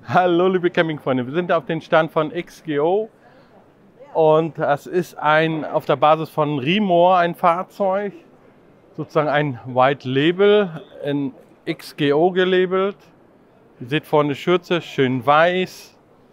Hallo liebe Campingfreunde, wir sind auf dem Stand von XGO und das ist auf der Basis von Rimor ein Fahrzeug, sozusagen ein White Label, in XGO gelabelt. Ihr seht vorne die Schürze, schön weiß.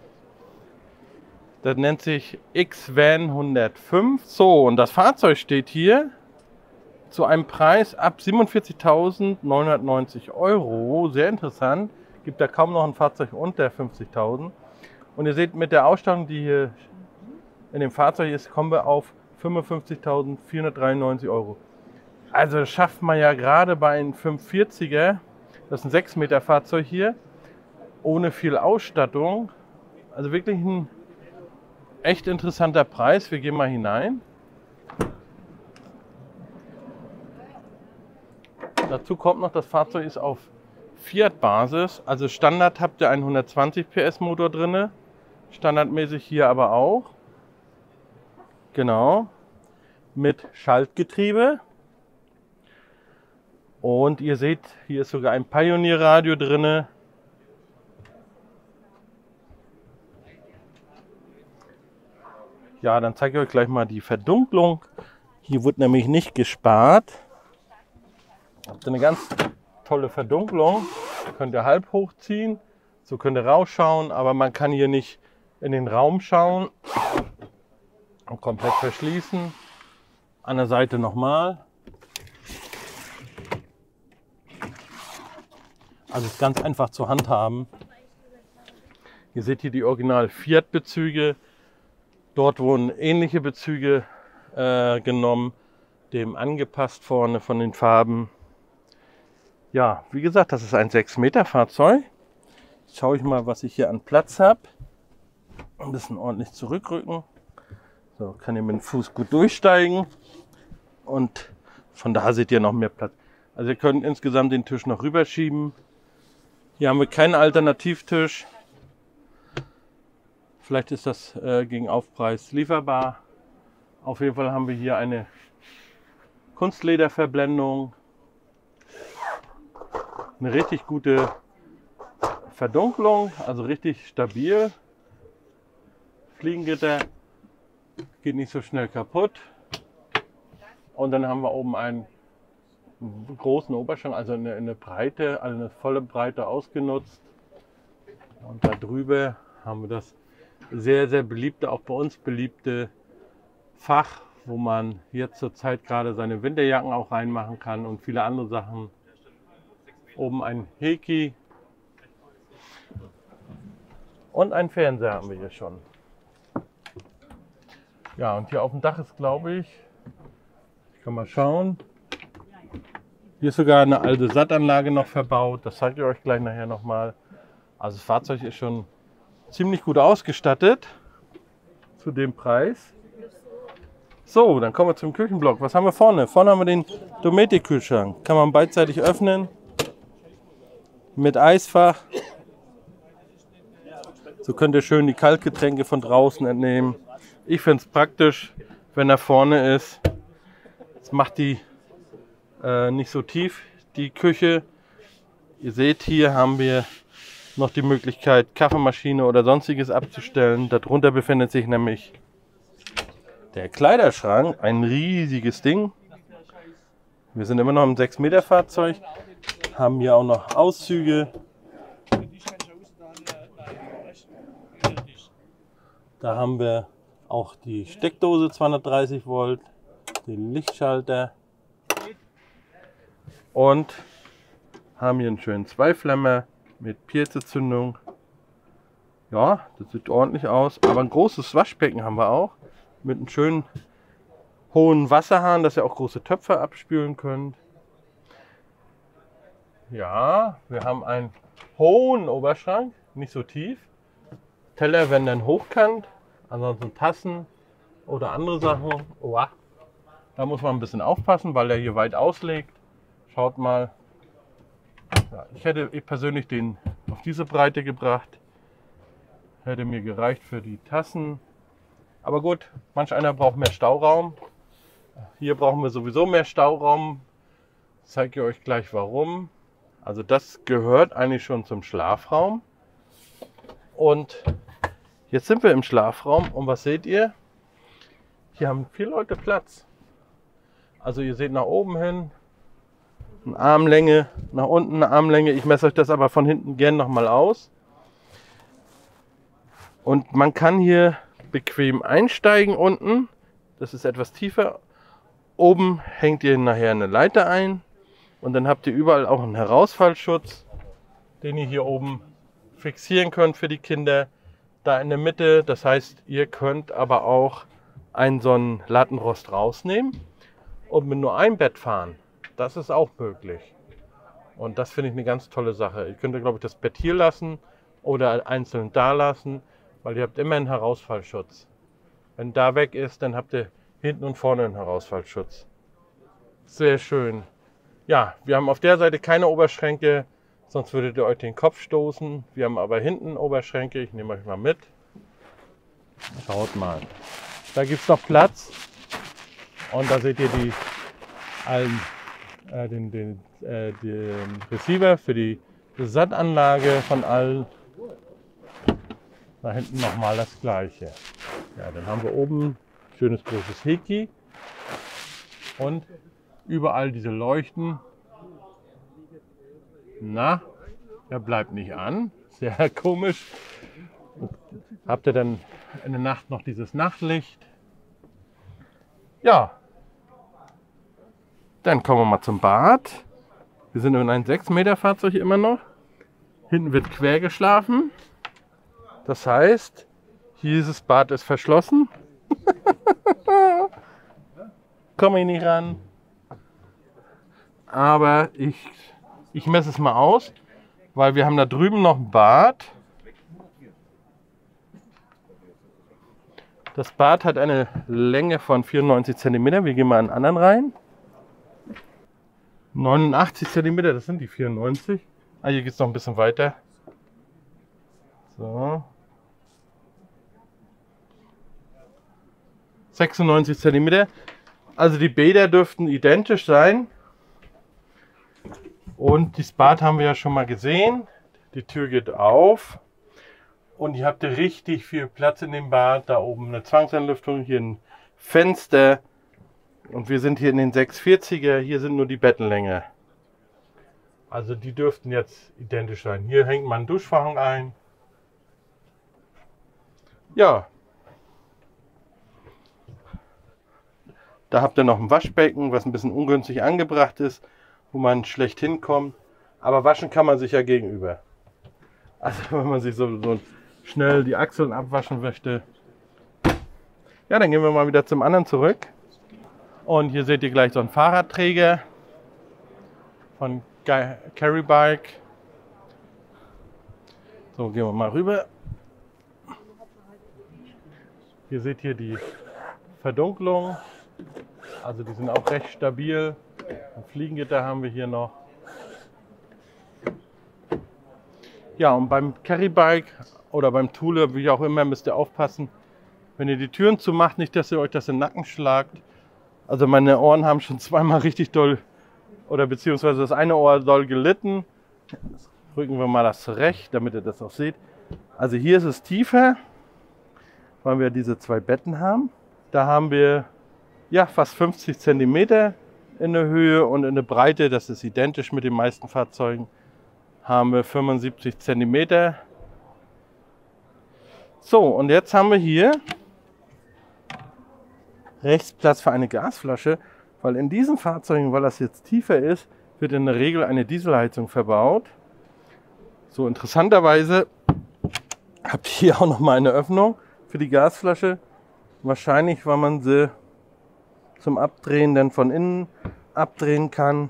Das nennt sich X-Van 105. So, und das Fahrzeug steht hier zu einem Preis ab 47.990 Euro. Sehr interessant. Gibt da kaum noch ein Fahrzeug unter 50.000. Und ihr seht, mit der Ausstattung, die hier in dem Fahrzeug ist, kommen wir auf 55.493 Euro. Also das schafft man ja gerade bei einem 540er, das ist ein 6 Meter Fahrzeug hier, ohne viel Ausstattung. Also wirklich ein echt interessanter Preis. Wir gehen mal hinein. Dazu kommt noch, das Fahrzeug ist auf Fiat-Basis. Also Standard habt ihr einen 120 PS Motor drin. Standardmäßig hier aber auch. Genau. Mit Schaltgetriebe. Und ihr seht, hier ist sogar ein Pioneer-Radio drin. Ja, dann zeige ich euch gleich mal die Verdunklung. Hier wird nämlich nicht gespart. Habt ihr eine ganz tolle Verdunklung. Könnt ihr halb hochziehen, so könnt ihr rausschauen, aber man kann hier nicht in den Raum schauen und komplett verschließen. An der Seite nochmal. Also ist ganz einfach zu handhaben. Ihr seht hier die Original Fiat Bezüge. Dort wurden ähnliche Bezüge genommen, dem angepasst vorne von den Farben. Ja, wie gesagt, das ist ein 6 Meter Fahrzeug. Jetzt schaue ich mal, was ich hier an Platz habe. Ein bisschen ordentlich zurückrücken. So, kann ihr mit dem Fuß gut durchsteigen. Und von da seht ihr noch mehr Platz. Also ihr könnt insgesamt den Tisch noch rüberschieben. Hier haben wir keinen Alternativtisch. Vielleicht ist das gegen Aufpreis lieferbar. Auf jeden Fall haben wir hier eine Kunstlederverblendung. Eine richtig gute Verdunklung, also richtig stabil. Fliegengitter geht nicht so schnell kaputt. Und dann haben wir oben einen großen Oberschrank, also eine Breite, also eine volle Breite ausgenutzt. Und da drüber haben wir das sehr, sehr beliebte, auch bei uns beliebte Fach, wo man jetzt zur Zeit gerade seine Winterjacken auch reinmachen kann und viele andere Sachen. Oben ein Heki und ein Fernseher haben wir hier schon. Ja, und hier auf dem Dach ist, glaube ich kann mal schauen. Hier ist sogar eine alte Sattanlage noch verbaut. Das zeige ich euch gleich nachher nochmal. Also das Fahrzeug ist schon ziemlich gut ausgestattet zu dem Preis. So, dann kommen wir zum Küchenblock. Was haben wir vorne? Vorne haben wir den Dometic-Kühlschrank. Kann man beidseitig öffnen. Mit Eisfach. So könnt ihr schön die Kaltgetränke von draußen entnehmen. Ich finde es praktisch, wenn er vorne ist. Es macht die nicht so tief, die Küche. Ihr seht, hier haben wir noch die Möglichkeit, Kaffeemaschine oder sonstiges abzustellen. Darunter befindet sich nämlich der Kleiderschrank, ein riesiges Ding. Wir sind immer noch im 6 Meter Fahrzeug, haben hier auch noch Auszüge. Da haben wir auch die Steckdose 230 Volt, den Lichtschalter und haben hier einen schönen Zweiflammer mit Piezo-Zündung. Ja, das sieht ordentlich aus. Aber ein großes Waschbecken haben wir auch. Mit einem schönen hohen Wasserhahn, dass ihr auch große Töpfe abspülen könnt. Ja, wir haben einen hohen Oberschrank, nicht so tief. Teller werden dann hochkant. Ansonsten Tassen oder andere Sachen. Oh, da muss man ein bisschen aufpassen, weil er hier weit auslegt. Schaut mal. Ja, ich hätte persönlich den auf diese Breite gebracht. Hätte mir gereicht für die Tassen. Aber gut, manch einer braucht mehr Stauraum. Hier brauchen wir sowieso mehr Stauraum. Ich zeige euch gleich warum. Also das gehört eigentlich schon zum Schlafraum. Und jetzt sind wir im Schlafraum und was seht ihr? Hier haben 4 Leute Platz. Also ihr seht nach oben hin eine Armlänge, nach unten eine Armlänge. Ich messe euch das aber von hinten gern nochmal aus. Und man kann hier bequem einsteigen unten. Das ist etwas tiefer. Oben hängt ihr nachher eine Leiter ein. Und dann habt ihr überall auch einen Herausfallschutz, den ihr hier oben fixieren könnt für die Kinder. Da in der Mitte, das heißt, ihr könnt aber auch so einen Lattenrost rausnehmen und mit nur einem Bett fahren. Das ist auch möglich. Und das finde ich eine ganz tolle Sache. Ihr könnt, glaube ich, das Bett hier lassen oder einzeln da lassen, weil ihr habt immer einen Herausfallschutz. Wenn da weg ist, dann habt ihr hinten und vorne einen Herausfallschutz. Sehr schön. Ja, wir haben auf der Seite keine Oberschränke, sonst würdet ihr euch den Kopf stoßen. Wir haben aber hinten Oberschränke. Ich nehme euch mal mit. Schaut mal. Da gibt es noch Platz. Und da seht ihr den Receiver für die SAT-Anlage von allen. Da hinten nochmal das gleiche. Ja, dann haben wir oben schönes großes Heki und überall diese Leuchten. Na, er bleibt nicht an. Sehr komisch. Habt ihr dann in der Nacht noch dieses Nachtlicht? Ja. Dann kommen wir mal zum Bad. Wir sind in einem 6 Meter Fahrzeug immer noch. Hinten wird quer geschlafen. Das heißt, dieses Bad ist verschlossen. Komme ich nicht ran. Aber ich messe es mal aus, weil wir haben da drüben noch ein Bad. Das Bad hat eine Länge von 94 cm. Wir gehen mal an den anderen rein. 89 cm, das sind die 94. Ah, hier geht es noch ein bisschen weiter. So. 96 cm. Also die Bäder dürften identisch sein. Und das Bad haben wir ja schon mal gesehen. Die Tür geht auf. Und ihr habt richtig viel Platz in dem Bad. Da oben eine Zwangsentlüftung, hier ein Fenster. Und wir sind hier in den 640er. Hier sind nur die Bettenlänge. Also die dürften jetzt identisch sein. Hier hängt man einen Duschvorhang ein. Ja. Da habt ihr noch ein Waschbecken, was ein bisschen ungünstig angebracht ist, wo man schlecht hinkommt. Aber waschen kann man sich ja gegenüber. Also wenn man sich so schnell die Achseln abwaschen möchte. Ja, dann gehen wir mal wieder zum anderen zurück. Und hier seht ihr gleich so einen Fahrradträger von Carry Bike. So, gehen wir mal rüber. Hier seht ihr die Verdunklung. Also die sind auch recht stabil. Ein Fliegengitter haben wir hier noch. Ja, und beim Carry-Bike oder beim Thule, wie auch immer, müsst ihr aufpassen, wenn ihr die Türen zumacht, nicht, dass ihr euch das in den Nacken schlagt. Also meine Ohren haben schon zweimal richtig doll, oder beziehungsweise das eine Ohr doll gelitten. Jetzt rücken wir mal das zurecht, damit ihr das auch seht. Also hier ist es tiefer, weil wir diese 2 Betten haben. Da haben wir ja fast 50 cm in der Höhe und in der Breite, das ist identisch mit den meisten Fahrzeugen, haben wir 75 cm. So, und jetzt haben wir hier rechts Platz für eine Gasflasche, weil in diesen Fahrzeugen, weil das jetzt tiefer ist, wird in der Regel eine Dieselheizung verbaut. So, interessanterweise habt ihr hier auch noch mal eine Öffnung für die Gasflasche. Wahrscheinlich, weil man sie zum Abdrehen dann von innen abdrehen kann.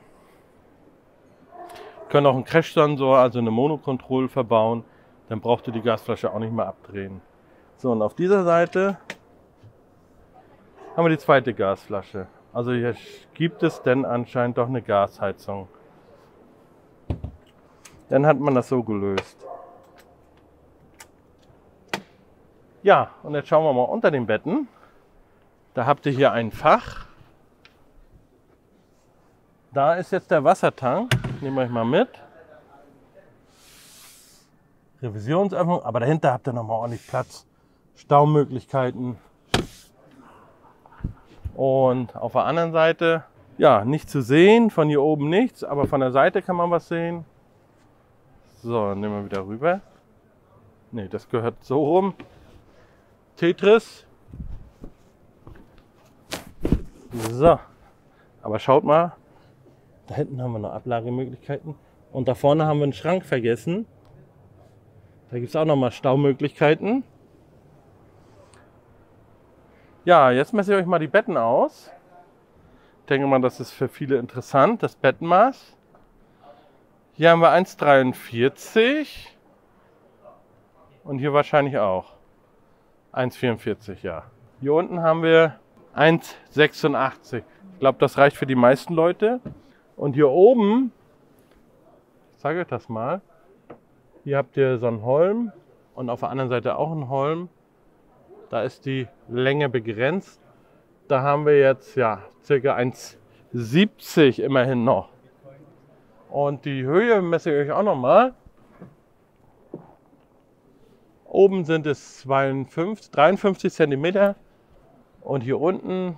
Können auch einen Crash-Sensor, also eine Monocontrol verbauen. Dann braucht ihr die Gasflasche auch nicht mehr abdrehen. So, und auf dieser Seite haben wir die zweite Gasflasche. Also hier gibt es denn anscheinend doch eine Gasheizung. Dann hat man das so gelöst. Ja, und jetzt schauen wir mal unter den Betten. Da habt ihr hier ein Fach. Da ist jetzt der Wassertank. Nehmen wir euch mal mit. Revisionsöffnung, aber dahinter habt ihr nochmal ordentlich Platz, Staumöglichkeiten. Und auf der anderen Seite, ja, nicht zu sehen, von hier oben nichts, aber von der Seite kann man was sehen. So, nehmen wir wieder rüber. Ne, das gehört so rum. Tetris. So, aber schaut mal, da hinten haben wir noch Ablagemöglichkeiten. Und da vorne haben wir einen Schrank vergessen. Da gibt es auch noch mal Staumöglichkeiten. Ja, jetzt messe ich euch mal die Betten aus. Ich denke mal, das ist für viele interessant, das Bettenmaß. Hier haben wir 1,43 und hier wahrscheinlich auch 1,44, ja. Hier unten haben wir 1,86. Ich glaube, das reicht für die meisten Leute. Und hier oben, ich zeige euch das mal, hier habt ihr so einen Holm und auf der anderen Seite auch einen Holm. Da ist die Länge begrenzt. Da haben wir jetzt ja ca. 1,70 immerhin noch. Und die Höhe messe ich euch auch noch mal. Oben sind es 53 cm und hier unten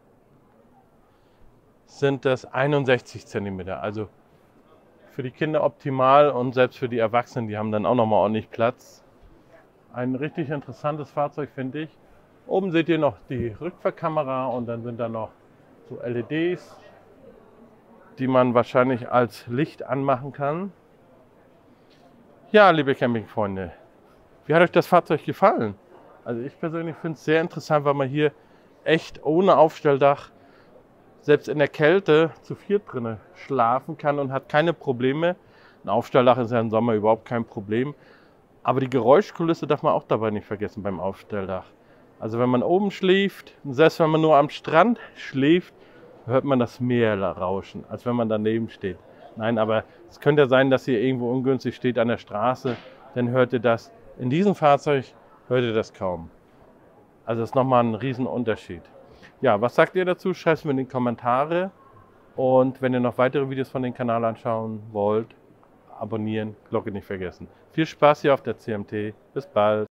sind es 61 cm. Also für die Kinder optimal und selbst für die Erwachsenen, die haben dann auch noch mal ordentlich Platz. Ein richtig interessantes Fahrzeug, finde ich. Oben seht ihr noch die Rückfahrkamera und dann sind da noch so LEDs, die man wahrscheinlich als Licht anmachen kann. Ja, liebe Campingfreunde, wie hat euch das Fahrzeug gefallen? Also ich persönlich finde es sehr interessant, weil man hier echt ohne Aufstelldach selbst in der Kälte zu viert drin schlafen kann und hat keine Probleme. Ein Aufstelldach ist ja im Sommer überhaupt kein Problem. Aber die Geräuschkulisse darf man auch dabei nicht vergessen beim Aufstelldach. Also wenn man oben schläft, selbst wenn man nur am Strand schläft, hört man das Meer rauschen, als wenn man daneben steht. Nein, aber es könnte ja sein, dass ihr irgendwo ungünstig steht an der Straße, dann hört ihr das. In diesem Fahrzeug hört ihr das kaum. Also das ist nochmal ein Riesenunterschied. Ja, was sagt ihr dazu? Schreibt es mir in die Kommentare. Und wenn ihr noch weitere Videos von dem Kanal anschauen wollt, abonnieren, Glocke nicht vergessen. Viel Spaß hier auf der CMT. Bis bald.